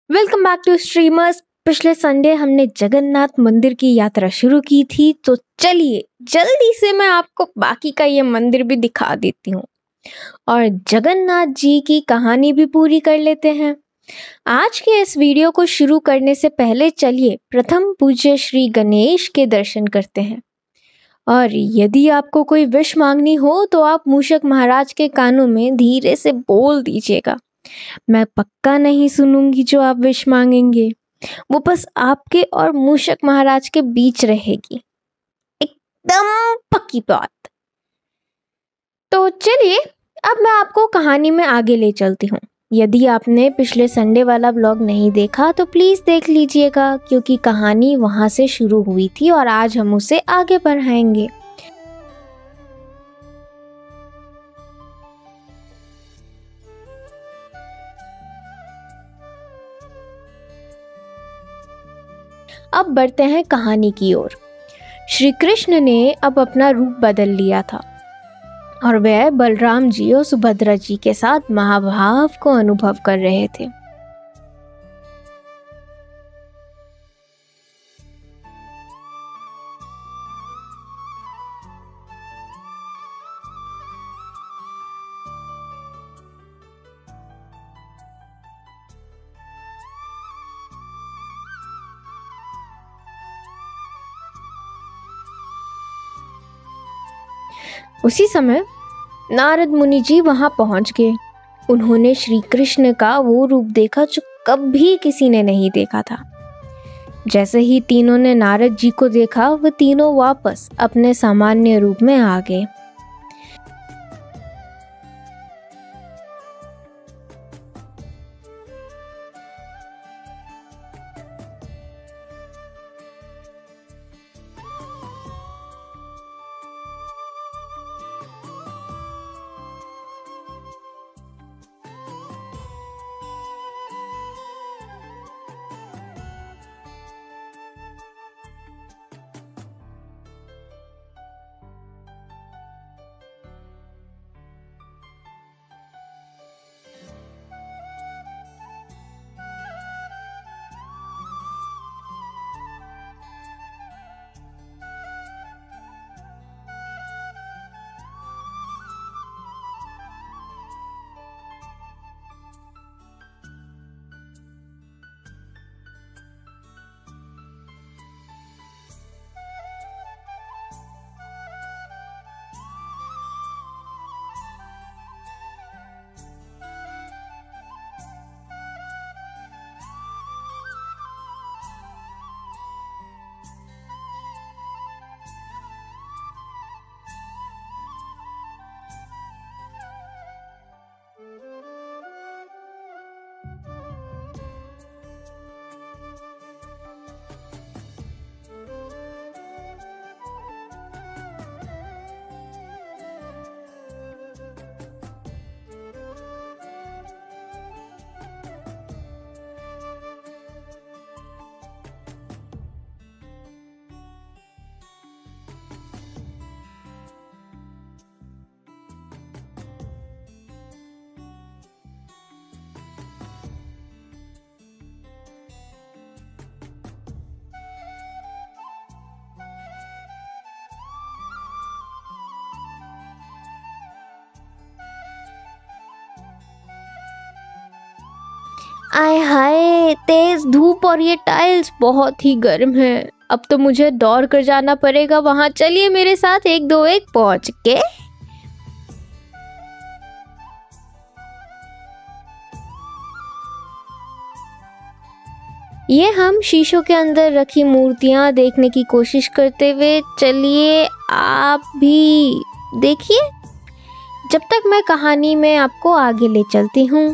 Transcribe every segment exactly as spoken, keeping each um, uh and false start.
Welcome back to streamers. पिछले Sunday हमने जगन्नाथ मंदिर की यात्रा शुरू की थी, तो चलिए जल्दी से मैं आपको बाकी का ये मंदिर भी दिखा देती हूँ और जगन्नाथ जी की कहानी भी पूरी कर लेते हैं। आज के इस वीडियो को शुरू करने से पहले चलिए प्रथम पूज्य श्री गणेश के दर्शन करते हैं। और यदि आपको कोई विश मांगनी हो तो आप मूषक महाराज के कानों में धीरे से बोल दीजिएगा। मैं पक्का नहीं सुनूंगी जो आप विश मांगेंगे, वो बस आपके और मूषक महाराज के बीच रहेगी, एकदम पक्की बात। तो चलिए अब मैं आपको कहानी में आगे ले चलती हूँ। यदि आपने पिछले संडे वाला व्लॉग नहीं देखा तो प्लीज देख लीजिएगा, क्योंकि कहानी वहां से शुरू हुई थी और आज हम उसे आगे बढ़ाएंगे। अब बढ़ते हैं कहानी की ओर। श्री कृष्ण ने अब अपना रूप बदल लिया था और वह बलराम जी और सुभद्रा जी के साथ महाभाव को अनुभव कर रहे थे। उसी समय नारद मुनि जी वहां पहुंच गए। उन्होंने श्री कृष्ण का वो रूप देखा जो कभी किसी ने नहीं देखा था। जैसे ही तीनों ने नारद जी को देखा, वो तीनों वापस अपने सामान्य रूप में आ गए। आय हाय, तेज धूप और ये टाइल्स बहुत ही गर्म है। अब तो मुझे दौड़ कर जाना पड़ेगा वहां। चलिए मेरे साथ, एक दो एक पहुंच के। ये हम शीशों के अंदर रखी मूर्तियां देखने की कोशिश करते हुए, चलिए आप भी देखिए जब तक मैं कहानी में आपको आगे ले चलती हूँ।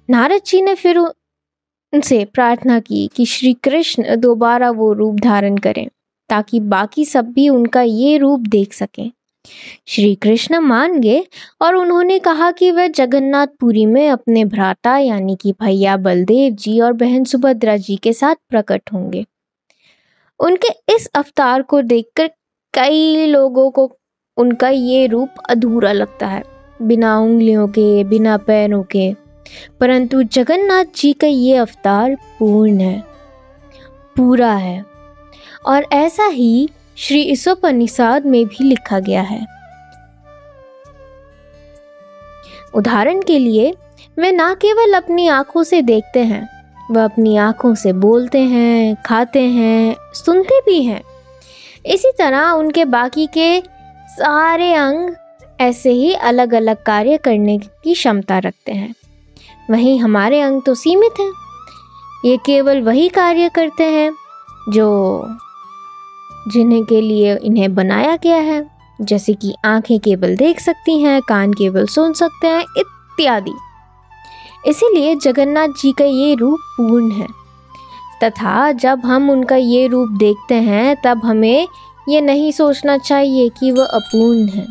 नारद जी ने फिर उनसे प्रार्थना की कि श्री कृष्ण दोबारा वो रूप धारण करें ताकि बाकी सब भी उनका ये रूप देख सकें। श्री कृष्ण मान गए और उन्होंने कहा कि वह जगन्नाथपुरी में अपने भ्राता यानी कि भैया बलदेव जी और बहन सुभद्रा जी के साथ प्रकट होंगे। उनके इस अवतार को देखकर कई लोगों को उनका ये रूप अधूरा लगता है, बिना उंगलियों के, बिना पैरों के, परंतु जगन्नाथ जी का ये अवतार पूर्ण है, पूरा है। और ऐसा ही श्री ईशोपनिषद में भी लिखा गया है। उदाहरण के लिए वे ना केवल अपनी आंखों से देखते हैं, वह अपनी आंखों से बोलते हैं, खाते हैं, सुनते भी हैं। इसी तरह उनके बाकी के सारे अंग ऐसे ही अलग अलग कार्य करने की क्षमता रखते हैं। वहीं हमारे अंग तो सीमित हैं, ये केवल वही कार्य करते हैं जो जिन्हें के लिए इन्हें बनाया गया है, जैसे कि आंखें केवल देख सकती हैं, कान केवल सुन सकते हैं इत्यादि। इसीलिए जगन्नाथ जी का ये रूप पूर्ण है, तथा जब हम उनका ये रूप देखते हैं तब हमें ये नहीं सोचना चाहिए कि वह अपूर्ण है।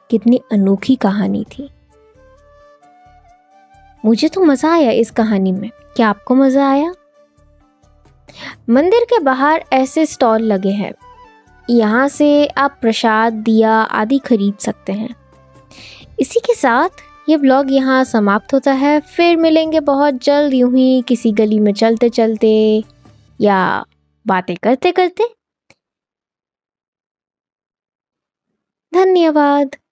कितनी अनोखी कहानी थी। मुझे तो मजा आया इस कहानी में। क्या आपको मजा आया? मंदिर के बाहर ऐसे स्टॉल लगे हैं, यहाँ से आप प्रसाद, दिया आदि खरीद सकते हैं। इसी के साथ ये ब्लॉग यहाँ समाप्त होता है। फिर मिलेंगे बहुत जल्द, यूं ही किसी गली में चलते चलते या बातें करते करते। धन्यवाद।